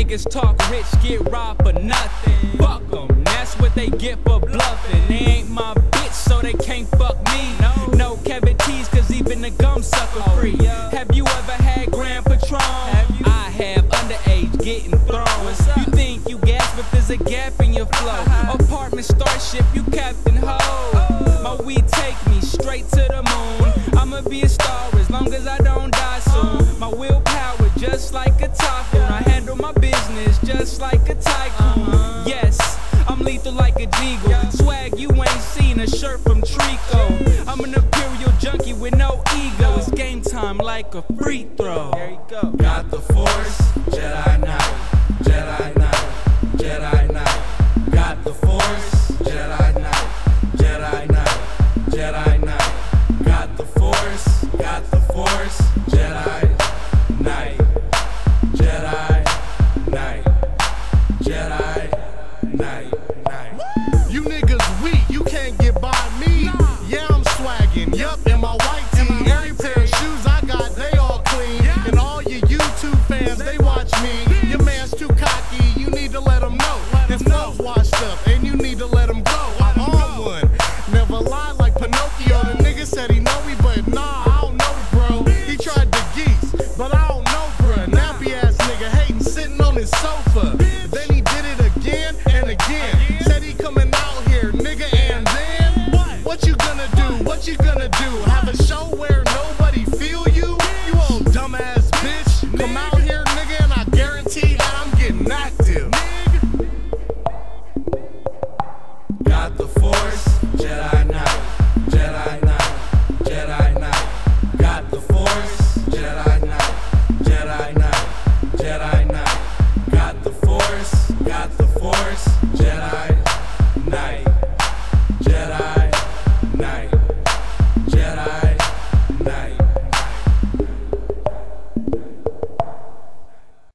niggas talk rich, get robbed for nothing. Fuck them, that's what they get for bluffing. They ain't my bitch, so they can't fuck me. No cavities, cause even the gum sucker free. Have you ever had Grand Patron? I have, underage, getting thrown. You think you gas, but there's a gap in your flow. Apartment starship, you Captain Ho. My weed take me straight to the moon. I'ma be a star as long as I don't die soon. My willpower just like a typhoon. I handle my business just like a tycoon. Yes, I'm lethal like a Deagle. Swag you ain't seen, a shirt from Trico. I'm an imperial junkie with no ego. It's game time like a free throw. There you go. Got the Force, Jedi Knight, Jedi Knight, Jedi Knight. Got the Force, Jedi Knight, Jedi Knight, Jedi Knight. Got the Force, Jedi Knight, Jedi Knight, Jedi Knight. You niggas weak, you can't get by me. Yeah, I'm swaggin', yup, in my white tee. Every pair of shoes I got, they all clean. And all your YouTube fans, they watch me. Your man's too cocky, you need to let him know. His flow's washed up, and you need to let him go. I'm on one, never lie like Pinocchio. The nigga said he know me, but nah, I don't know the bro. He tried to geese, but I don't know, bruh. Nappy ass nigga hating, sitting on his sofa. Then he did it again and again. Said he coming out here, nigga, and then what you gonna do? What you gonna do?